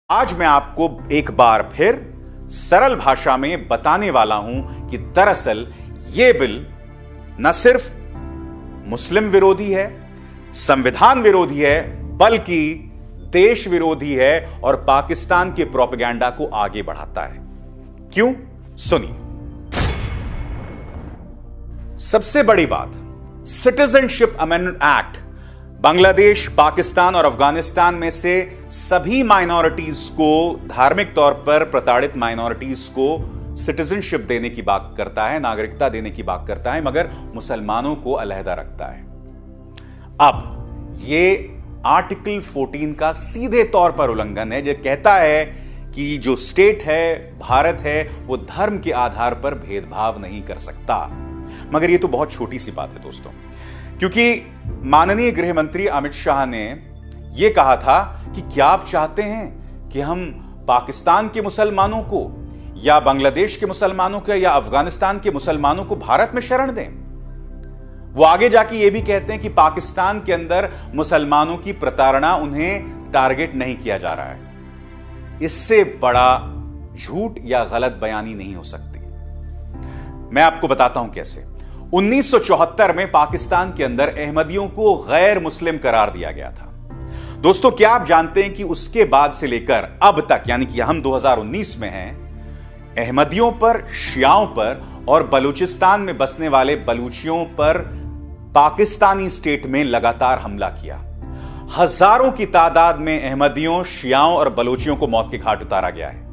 आज मैं आपको एक बार फिर सरल भाषा में बताने वाला हूं कि दरअसल यह बिल न सिर्फ मुस्लिम विरोधी है, संविधान विरोधी है, बल्कि देश विरोधी है और पाकिस्तान के प्रोपेगेंडा को आगे बढ़ाता है। क्यों? सुनिए। सबसे बड़ी बात, citizenship amendment act Bangladesh, Pakistan और अफगानिस्तान में से सभी माइनॉरिटीज को, धार्मिक तौर पर प्रताड़ित माइनॉरिटीज को सिटीजनशिप देने की बात करता है, नागरिकता देने की बात करता है, मगर मुसलमानों को अलहदा रखता है। अब यह आर्टिकल 14 का सीधे तौर पर उल्लंघन है, जो कहता है कि जो स्टेट है, भारत है, वो धर्म के आधार पर भेदभाव नहीं कर सकता। मगर यह तो बहुत छोटी सी बात है दोस्तों, क्योंकि माननीय गृह मंत्री अमित शाह ने यह कहा था कि क्या आप चाहते हैं कि हम पाकिस्तान के मुसलमानों को या बांग्लादेश के मुसलमानों को या अफगानिस्तान के मुसलमानों को भारत में शरण दें? वो आगे जाके ये भी कहते हैं कि पाकिस्तान के अंदर मुसलमानों की प्रताड़ना, उन्हें टारगेट नहीं किया जा रहा है। इससे बड़ा झूठ या गलत बयानी नहीं हो सकती। मैं आपको बताता हूं कैसे। 1974 में पाकिस्तान के अंदर अहमदियों को गैर मुस्लिम करार दिया गया था। दोस्तों, क्या आप जानते हैं कि उसके बाद से लेकर अब तक, यानी कि हम 2019 में हैं, अहमदियों पर, शियाओं पर और बलूचिस्तान में बसने वाले बलूचियों पर पाकिस्तानी स्टेट में लगातार हमला किया। हजारों की तादाद में अहमदियों, शियाओं और बलूचियों को मौत के घाट उतारा गया है।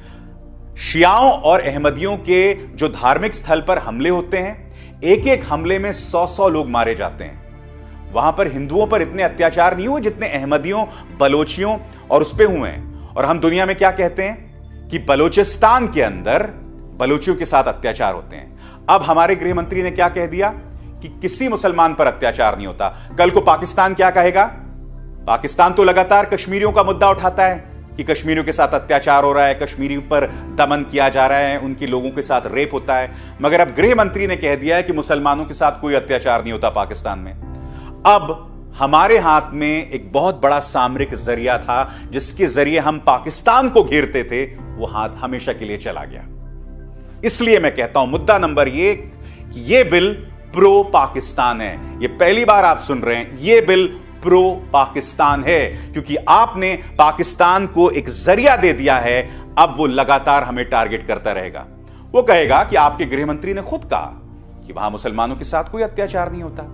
शियाओं और अहमदियों के जो धार्मिक स्थल पर हमले होते हैं, एक एक हमले में 100-100 लोग मारे जाते हैं। वहां पर हिंदुओं पर इतने अत्याचार नहीं हुए जितने अहमदियों, बलोचियों और उस पे हुए हैं। और हम दुनिया में क्या कहते हैं कि बलूचिस्तान के अंदर बलोचियों के साथ अत्याचार होते हैं। अब हमारे गृह मंत्री ने क्या कह दिया कि किसी मुसलमान पर अत्याचार नहीं होता। कल को पाकिस्तान क्या कहेगा? पाकिस्तान तो लगातार कश्मीरियों का मुद्दा उठाता है कि कश्मीरियों के साथ अत्याचार हो रहा है, कश्मीरियों पर दमन किया जा रहा है, उनके लोगों के साथ रेप होता है। मगर अब गृह मंत्री ने कह दिया है कि मुसलमानों के साथ कोई अत्याचार नहीं होता पाकिस्तान में। अब हमारे हाथ में एक बहुत बड़ा सामरिक जरिया था जिसके जरिए हम पाकिस्तान को घेरते थे, वो हाथ हमेशा के लिए चला गया। इसलिए मैं कहता हूं, मुद्दा नंबर एक कि यह बिल प्रो पाकिस्तान है। यह पहली बार आप सुन रहे हैं, यह बिल प्रो पाकिस्तान है, क्योंकि आपने पाकिस्तान को एक जरिया दे दिया है। अब वो लगातार हमें टारगेट करता रहेगा। वो कहेगा कि आपके गृह मंत्री ने खुद कहा कि वहां मुसलमानों के साथ कोई अत्याचार नहीं होता।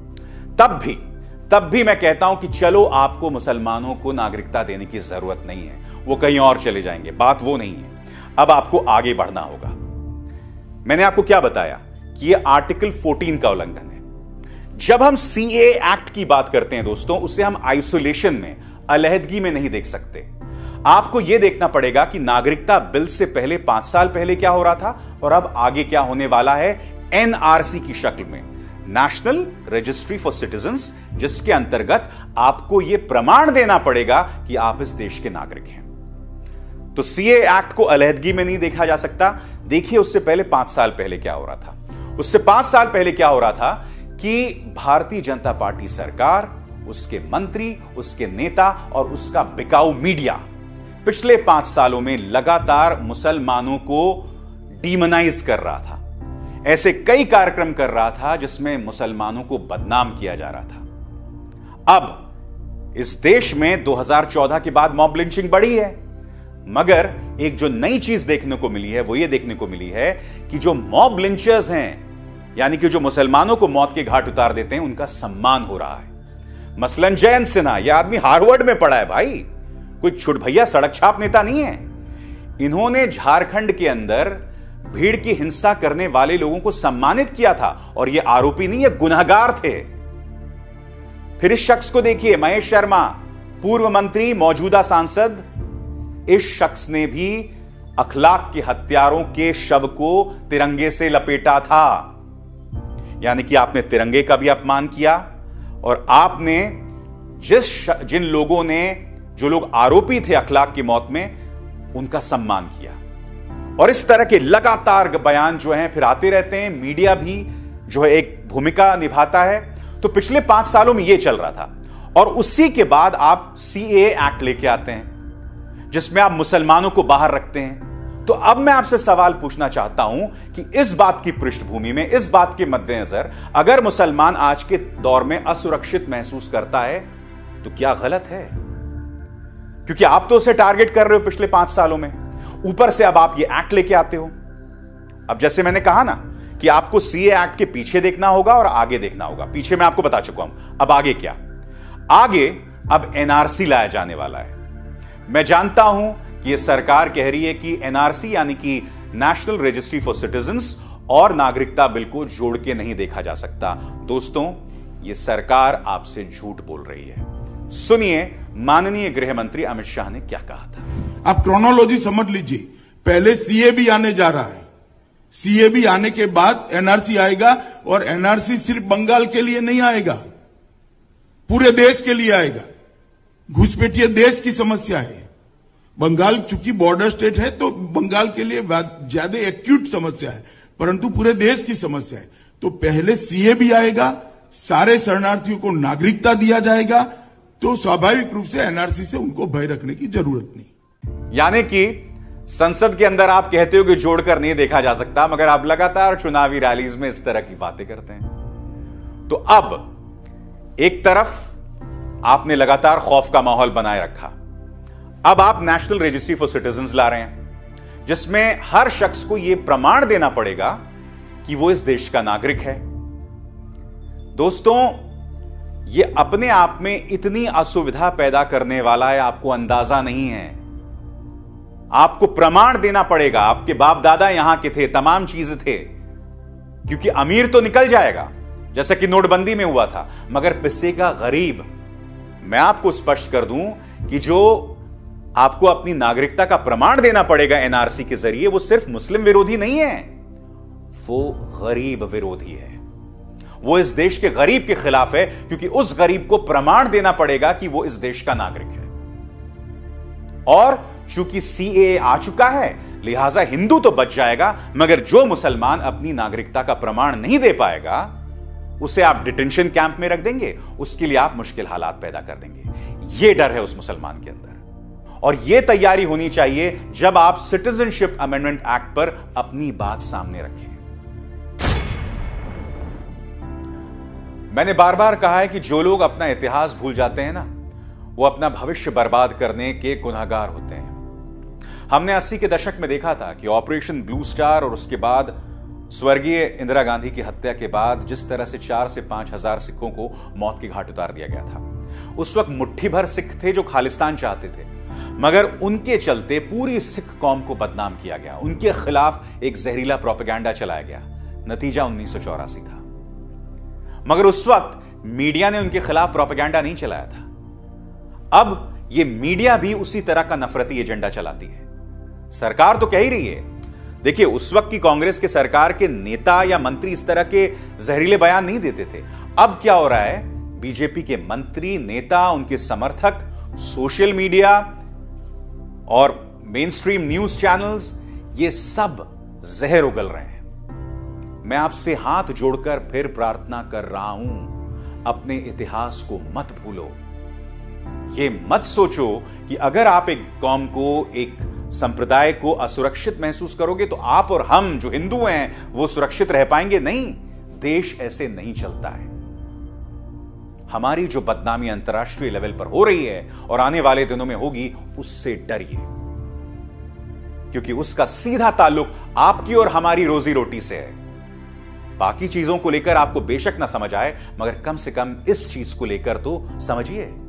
तब भी मैं कहता हूं कि चलो, आपको मुसलमानों को नागरिकता देने की जरूरत नहीं है, वो कहीं और चले जाएंगे। बात वो नहीं है। अब आपको आगे बढ़ना होगा। मैंने आपको क्या बताया कि यह आर्टिकल 14 का उल्लंघन है। जब हम सीए एक्ट की बात करते हैं दोस्तों, उसे हम आइसोलेशन में, अलहदगी में नहीं देख सकते। आपको यह देखना पड़ेगा कि नागरिकता बिल से पहले 5 साल पहले क्या हो रहा था और अब आगे क्या होने वाला है एनआरसी की शक्ल में, नेशनल रजिस्ट्री फॉर सिटीजन्स, जिसके अंतर्गत आपको यह प्रमाण देना पड़ेगा कि आप इस देश के नागरिक हैं। तो सीए एक्ट को अलहदगी में नहीं देखा जा सकता। देखिए, उससे पहले 5 साल पहले क्या हो रहा था। उससे 5 साल पहले क्या हो रहा था कि भारतीय जनता पार्टी सरकार, उसके मंत्री, उसके नेता और उसका बिकाऊ मीडिया पिछले 5 सालों में लगातार मुसलमानों को डीमोनाइज कर रहा था। ऐसे कई कार्यक्रम कर रहा था जिसमें मुसलमानों को बदनाम किया जा रहा था। अब इस देश में 2014 के बाद मॉब लिंचिंग बढ़ी है, मगर एक जो नई चीज देखने को मिली है, वो ये देखने को मिली है कि जो मॉब लिंचर्स हैं, यानी कि जो मुसलमानों को मौत के घाट उतार देते हैं, उनका सम्मान हो रहा है। मसलन जयंत सिन्हा, यह आदमी हार्वर्ड में पढ़ा है भाई, कोई छुट भैया सड़क छाप नेता नहीं है। इन्होंने झारखंड के अंदर भीड़ की हिंसा करने वाले लोगों को सम्मानित किया था, और ये आरोपी नहीं, ये गुनहगार थे। फिर इस शख्स को देखिए, महेश शर्मा, पूर्व मंत्री, मौजूदा सांसद। इस शख्स ने भी अखलाक के हत्यारों के शव को तिरंगे से लपेटा था। यानी कि आपने तिरंगे का भी अपमान किया, और आपने जिन लोगों ने, जो लोग आरोपी थे अखलाक की मौत में, उनका सम्मान किया। और इस तरह के लगातार बयान जो हैं फिर आते रहते हैं। मीडिया भी जो है एक भूमिका निभाता है। तो पिछले 5 सालों में यह चल रहा था, और उसी के बाद आप सीएए एक्ट लेके आते हैं। जिसमें आप मुसलमानों को बाहर रखते हैं। तो अब मैं आपसे सवाल पूछना चाहता हूं कि इस बात की पृष्ठभूमि में, इस बात के मद्देनजर, अगर मुसलमान आज के दौर में असुरक्षित महसूस करता है तो क्या गलत है? क्योंकि आप तो उसे टारगेट कर रहे हो पिछले 5 सालों में, ऊपर से अब आप ये एक्ट लेके आते हो। अब जैसे मैंने कहा ना कि आपको सीए एक्ट के पीछे देखना होगा और आगे देखना होगा। पीछे मैं आपको बता चुका हूं, अब आगे क्या? आगे अब एनआरसी लाया जाने वाला है। मैं जानता हूं कि यह सरकार कह रही है कि एनआरसी यानी कि नेशनल रजिस्ट्री फॉर सिटीजन्स और नागरिकता बिल को जोड़ के नहीं देखा जा सकता। दोस्तों, यह सरकार आपसे झूठ बोल रही है। सुनिए माननीय गृह मंत्री अमित शाह ने क्या कहा था। आप क्रोनोलॉजी समझ लीजिए, पहले सीए भी आने जा रहा है, सीए भी आने के बाद एनआरसी आएगा, और एनआरसी सिर्फ बंगाल के लिए नहीं आएगा, पूरे देश के लिए आएगा। घुसपैठिया देश की समस्या है। बंगाल चूंकि बॉर्डर स्टेट है तो बंगाल के लिए ज्यादा एक्यूट समस्या है, परंतु पूरे देश की समस्या है। तो पहले सीए भी आएगा, सारे शरणार्थियों को नागरिकता दिया जाएगा, तो स्वाभाविक रूप से एनआरसी से उनको भय रखने की जरूरत नहीं। यानी कि संसद के अंदर आप कहते हो कि जोड़कर नहीं देखा जा सकता, मगर आप लगातार चुनावी रैलीज में इस तरह की बातें करते हैं। तो अब एक तरफ आपने लगातार खौफ का माहौल बनाए रखा, अब आप नेशनल रजिस्ट्री फॉर सिटीजन्स ला रहे हैं, जिसमें हर शख्स को यह प्रमाण देना पड़ेगा कि वो इस देश का नागरिक है। दोस्तों, यह अपने आप में इतनी असुविधा पैदा करने वाला है, आपको अंदाजा नहीं है। आपको प्रमाण देना पड़ेगा, आपके बाप दादा यहां के थे, तमाम चीजें थे, क्योंकि अमीर तो निकल जाएगा जैसा कि नोटबंदी में हुआ था, मगर पिसेगा गरीब। मैं आपको स्पष्ट कर दूं कि जो आपको अपनी नागरिकता का प्रमाण देना पड़ेगा एनआरसी के जरिए, वो सिर्फ मुस्लिम विरोधी नहीं है, वो गरीब विरोधी है। वो इस देश के गरीब के खिलाफ है, क्योंकि उस गरीब को प्रमाण देना पड़ेगा कि वो इस देश का नागरिक है। और चूंकि सीएए आ चुका है, लिहाजा हिंदू तो बच जाएगा, मगर जो मुसलमान अपनी नागरिकता का प्रमाण नहीं दे पाएगा, उसे आप डिटेंशन कैंप में रख देंगे, उसके लिए आप मुश्किल हालात पैदा कर देंगे। यह डर है उस मुसलमान के अंदर, और यह तैयारी होनी चाहिए जब आप सिटीजनशिप अमेंडमेंट एक्ट पर अपनी बात सामने रखें। मैंने बार बार कहा है कि जो लोग अपना इतिहास भूल जाते हैं ना, वो अपना भविष्य बर्बाद करने के गुनहगार होते हैं। हमने 80 के दशक में देखा था कि ऑपरेशन ब्लू स्टार और उसके बाद स्वर्गीय इंदिरा गांधी की हत्या के बाद जिस तरह से 4 से 5 हजार सिखों को मौत की घाट उतार दिया गया था। उस वक्त मुट्ठी भर सिख थे जो खालिस्तान चाहते थे, मगर उनके चलते पूरी सिख कौम को बदनाम किया गया, उनके खिलाफ एक जहरीला प्रोपेगेंडा चलाया गया। नतीजा 1984 था। मगर उस वक्त मीडिया ने उनके खिलाफ प्रोपेगेंडा नहीं चलाया था। अब यह मीडिया भी उसी तरह का नफरती एजेंडा चलाती है। सरकार तो कह ही रही है, देखिए उस वक्त की कांग्रेस के सरकार के नेता या मंत्री इस तरह के जहरीले बयान नहीं देते थे। अब क्या हो रहा है, बीजेपी के मंत्री, नेता, उनके समर्थक, सोशल मीडिया और मेन स्ट्रीम न्यूज चैनल्स, ये सब जहर उगल रहे हैं। मैं आपसे हाथ जोड़कर फिर प्रार्थना कर रहा हूं, अपने इतिहास को मत भूलो। ये मत सोचो कि अगर आप एक कौम को, एक संप्रदाय को असुरक्षित महसूस करोगे तो आप और हम जो हिंदू हैं वो सुरक्षित रह पाएंगे। नहीं, देश ऐसे नहीं चलता है। हमारी जो बदनामी अंतर्राष्ट्रीय लेवल पर हो रही है और आने वाले दिनों में होगी, उससे डरिए, क्योंकि उसका सीधा ताल्लुक आपकी और हमारी रोजी रोटी से है। बाकी चीजों को लेकर आपको बेशक ना समझ आए, मगर कम से कम इस चीज को लेकर तो समझिए।